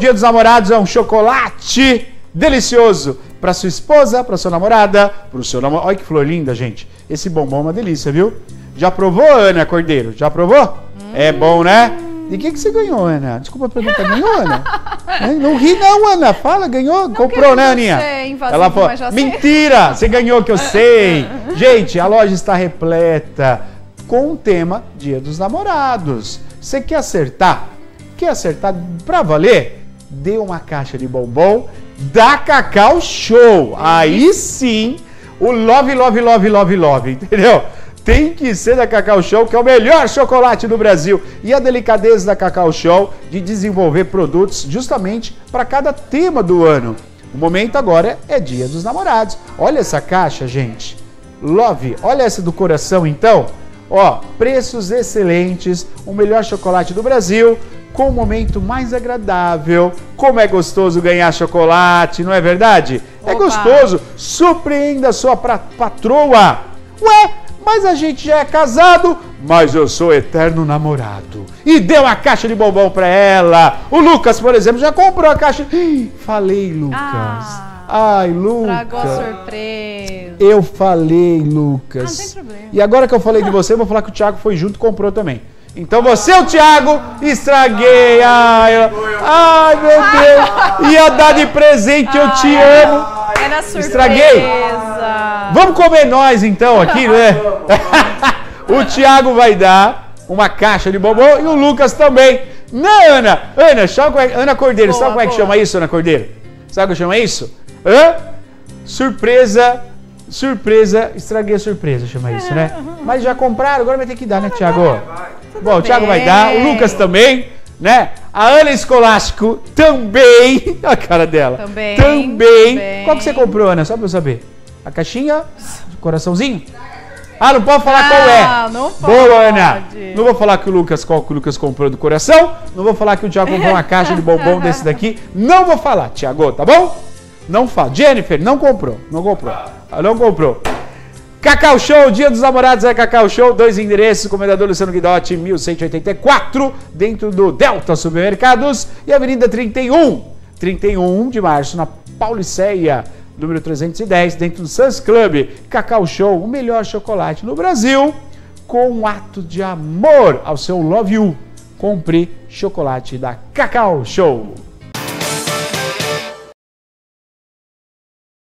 Dia dos Namorados é um chocolate delicioso para sua esposa, para sua namorada, para o seu namorado. Olha que flor linda, gente. Esse bombom é uma delícia, viu? Já provou, Ana Cordeiro? Já provou? É bom, né? E o que você ganhou, Ana? Desculpa a pergunta, ganhou, Ana? Não ri não, Ana. Fala, ganhou? Não comprou, né, Aninha? Ela falou, mentira, você ganhou que eu sei. Gente, a loja está repleta com o tema Dia dos Namorados. Você quer acertar? Quer acertar pra valer? Dê uma caixa de bombom da Cacau Show. Aí sim, o love, love, love, love, love, entendeu? Tem que ser da Cacau Show, que é o melhor chocolate do Brasil. E a delicadeza da Cacau Show de desenvolver produtos justamente para cada tema do ano. O momento agora é Dia dos Namorados. Olha essa caixa, gente. Love, olha essa do coração, então. Ó, preços excelentes, o melhor chocolate do Brasil, com o momento mais agradável. Como é gostoso ganhar chocolate, não é verdade? Opa. É gostoso. Surpreenda a sua patroa. Ué, mas a gente já é casado, mas eu sou eterno namorado. E deu uma caixa de bombom pra ela. O Lucas, por exemplo, já comprou a caixa. Falei, Lucas. Ai, Lucas. Tragou a surpresa. Eu falei, Lucas. Não tem problema. E agora que eu falei de você, eu vou falar que o Thiago foi junto e comprou também. Então você, o Thiago, estraguei. Ai, meu Deus. Ia dar de presente, eu te amo. Era surpresa. Estraguei. Vamos comer nós então aqui, né? O Thiago vai dar uma caixa de bombom e o Lucas também. Não, Ana? Ana Cordeiro, boa, sabe como é que chama isso, Ana Cordeiro? Sabe como chama isso? Hã? Surpresa. Surpresa. Estraguei a surpresa, chama isso, né? Mas já compraram, agora vai ter que dar, né, Thiago? Bom, o Thiago vai dar, o Lucas também, né? A Ana Escolástico também. A cara dela. Também. Qual que você comprou, Ana? Só pra eu saber. A caixinha? Coraçãozinho? Ah, não pode falar qual é. Não pode. Boa, Ana. Não vou falar que o Lucas, qual que o Lucas comprou do coração. Não vou falar que o Thiago comprou uma caixa de bombom desse daqui. Não vou falar, Thiago, tá bom? Não fala. Jennifer, não comprou. Não comprou. Cacau Show, Dia dos Namorados é Cacau Show. 2 endereços, Comendador Luciano Guidotti, 1184, dentro do Delta Supermercados. E Avenida 31 de março, na Pauliceia, número 310, dentro do Suns Club. Cacau Show, o melhor chocolate no Brasil, com um ato de amor ao seu Love You. Compre chocolate da Cacau Show.